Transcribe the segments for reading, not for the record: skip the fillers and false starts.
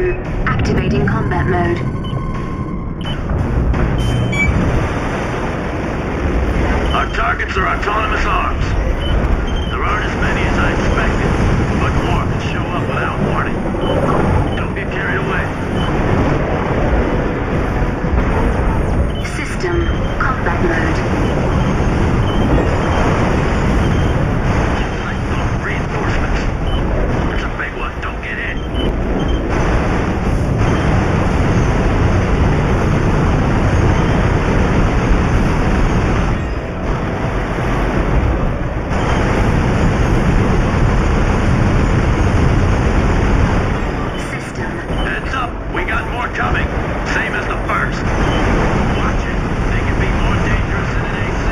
System activating combat mode. Our targets are autonomous arms. There aren't as many as I expected, but more can show up without warning. Don't get carried away. System combat mode. Reinforcements. It's a big one. Don't get hit. System. Heads up. We got more coming. Same as the first. Watch it. They can be more dangerous than an AC.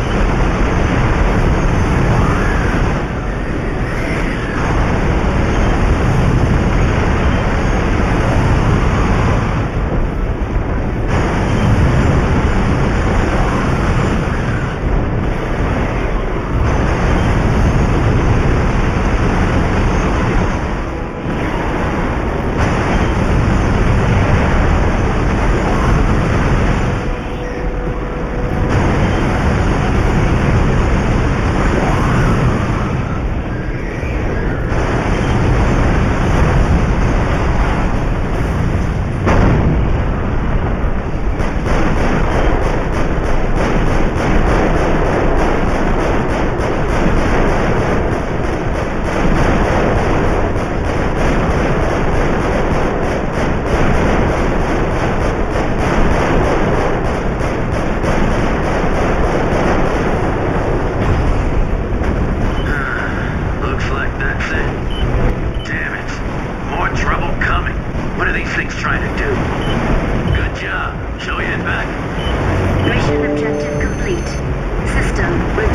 Looks like that's it. Damn it. More trouble coming. What are these things trying to do? Good job. Shall we head back? Mission objective complete. System